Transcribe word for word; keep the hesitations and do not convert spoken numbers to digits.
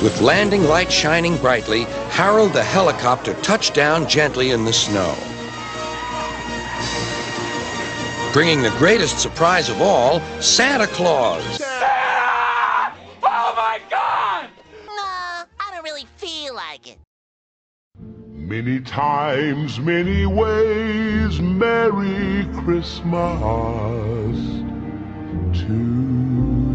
With landing lights shining brightly, Harold the helicopter touched down gently in the snow. Bringing the greatest surprise of all, Santa Claus. Santa! Oh my God! Nah, I don't really feel like it. Many times, many ways, Merry Christmas to